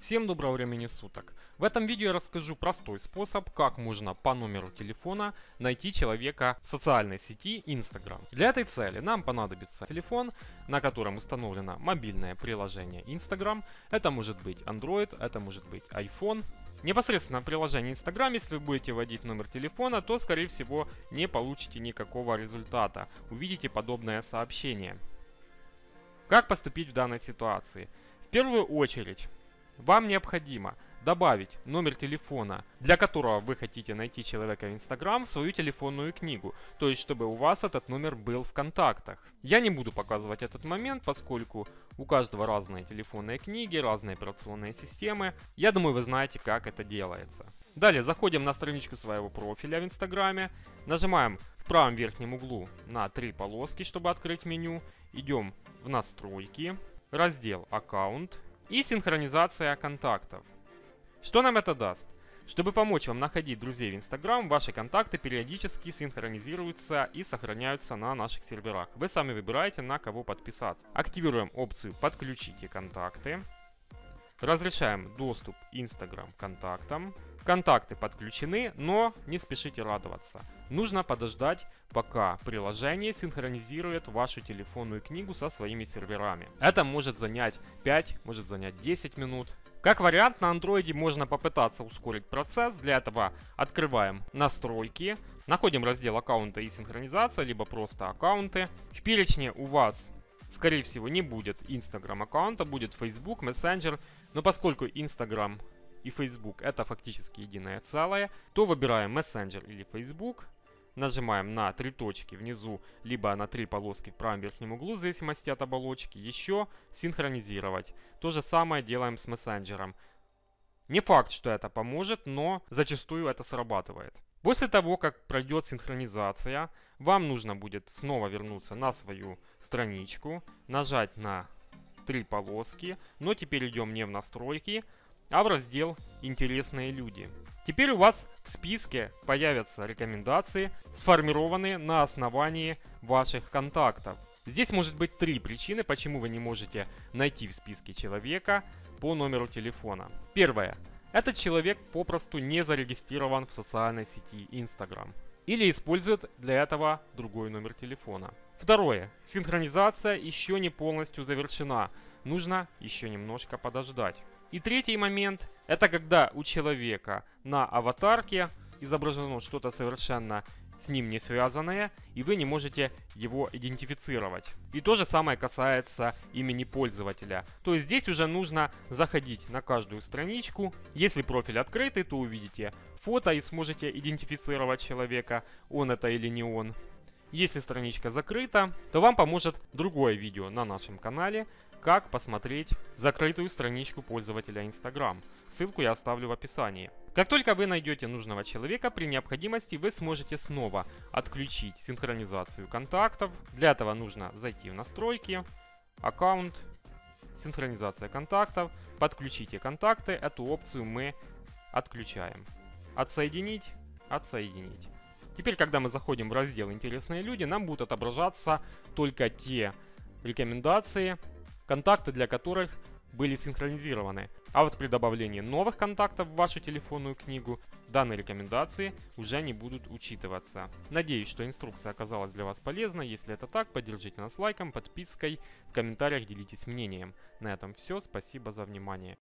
Всем доброго времени суток! В этом видео я расскажу простой способ, как можно по номеру телефона найти человека в социальной сети Instagram. Для этой цели нам понадобится телефон, на котором установлено мобильное приложение Instagram. Это может быть Android, это может быть iPhone. Непосредственно в приложении Instagram, если вы будете вводить номер телефона, то скорее всего не получите никакого результата. Увидите подобное сообщение. Как поступить в данной ситуации? В первую очередь вам необходимо добавить номер телефона, для которого вы хотите найти человека в Instagram, в свою телефонную книгу. То есть, чтобы у вас этот номер был в контактах. Я не буду показывать этот момент, поскольку у каждого разные телефонные книги, разные операционные системы. Я думаю, вы знаете, как это делается. Далее заходим на страничку своего профиля в Инстаграме. Нажимаем в правом верхнем углу на 3 полоски, чтобы открыть меню. Идем в настройки, раздел «Аккаунт» и синхронизация контактов. Что нам это даст? Чтобы помочь вам находить друзей в Instagram, ваши контакты периодически синхронизируются и сохраняются на наших серверах. Вы сами выбираете, на кого подписаться. Активируем опцию «Подключите контакты». Разрешаем доступ Instagram к контактам. Контакты подключены, но не спешите радоваться. Нужно подождать, пока приложение синхронизирует вашу телефонную книгу со своими серверами. Это может занять 5, может занять 10 минут. Как вариант, на Android можно попытаться ускорить процесс. Для этого открываем настройки, находим раздел «Аккаунты и синхронизация», либо просто «Аккаунты». В перечне у вас, скорее всего, не будет Instagram аккаунта, будет Facebook, Messenger. Но поскольку Instagram и Facebook это фактически единое целое, то выбираем Messenger или Facebook. Нажимаем на 3 точки внизу, либо на 3 полоски в правом верхнем углу, в зависимости от оболочки. Еще синхронизировать. То же самое делаем с мессенджером. Не факт, что это поможет, но зачастую это срабатывает. После того, как пройдет синхронизация, вам нужно будет снова вернуться на свою страничку, нажать на 3 полоски, но теперь идем не в настройки, а в раздел «Интересные люди». Теперь у вас в списке появятся рекомендации, сформированные на основании ваших контактов. Здесь может быть 3 причины, почему вы не можете найти в списке человека по номеру телефона. Первое. Этот человек попросту не зарегистрирован в социальной сети Instagram. Или использует для этого другой номер телефона. Второе. Синхронизация еще не полностью завершена. Нужно еще немножко подождать. И третий момент, это когда у человека на аватарке изображено что-то совершенно с ним не связанное, и вы не можете его идентифицировать. И то же самое касается имени пользователя. То есть здесь уже нужно заходить на каждую страничку. Если профиль открытый, то увидите фото и сможете идентифицировать человека, он это или не он. Если страничка закрыта, то вам поможет другое видео на нашем канале, как посмотреть закрытую страничку пользователя Instagram. Ссылку я оставлю в описании. Как только вы найдете нужного человека, при необходимости вы сможете снова отключить синхронизацию контактов. Для этого нужно зайти в настройки, аккаунт, синхронизация контактов, подключите контакты. Эту опцию мы отключаем. Отсоединить, отсоединить. Теперь, когда мы заходим в раздел «Интересные люди», нам будут отображаться только те рекомендации, контакты для которых были синхронизированы. А вот при добавлении новых контактов в вашу телефонную книгу данные рекомендации уже не будут учитываться. Надеюсь, что инструкция оказалась для вас полезной. Если это так, поддержите нас лайком, подпиской, в комментариях делитесь мнением. На этом все. Спасибо за внимание.